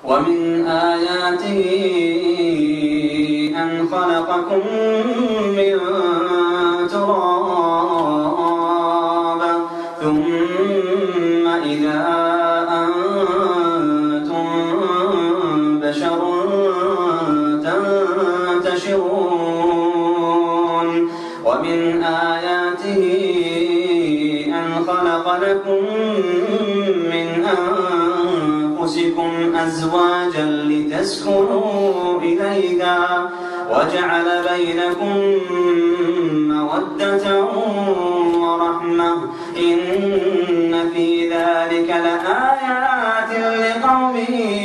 ومن آياته أن خلقكم من تراب ثم إذا أنتم بشر تنتشرون ومن آياته أن خلق لكم من أنفسكم أزواجا لتسكنوا إليها وجعل بينكم مودة ورحمة إن في ذلك لآيات لقوم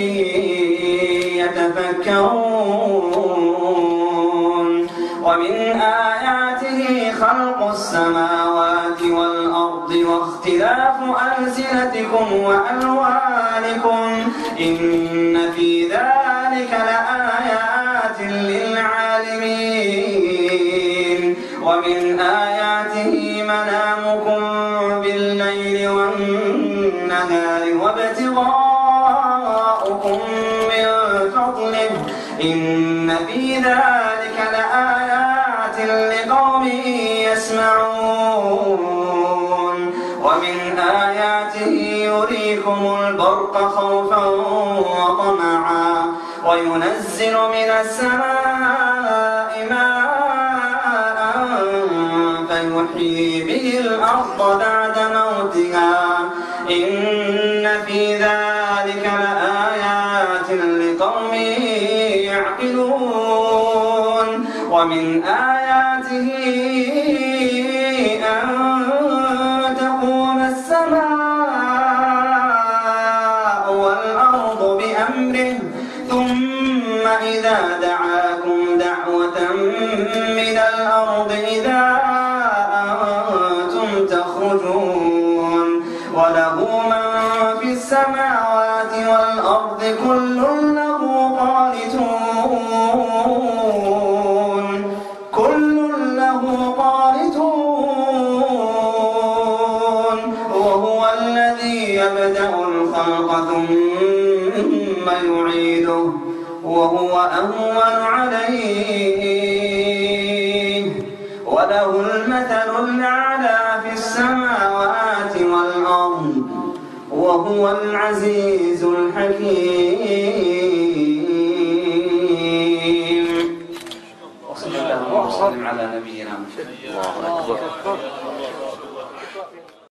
يتفكرون ومن آياته خلق السماوات والأرض واختلاف ألسنتكم وألوانكم إن في ذلك لآيات للعالمين ومن آياته منامكم بالليل والنهار وابتغاؤكم من فضله إن في ذلك لآيات لقوم يسمعون ومن آياته يريكم البرق خوفا وطمعا وينزل من السماء ماء فيحيي به الأرض بعد موتها إن في ذلك لآيات لقوم يعقلون ومن آياته أن تقوم السماء والأرض بأمره ثم إذا دعاكم دعوة من الأرض إذا أنتم تخرجون وله من في السماوات والأرض كل له قانتون وهو الذي يبدأ الخلق ثم يعيده وهو أهون عليه وله المثل الأعلى في السماوات والأرض وهو العزيز الحكيم. وصلى الله وسلم على نبينا محمد.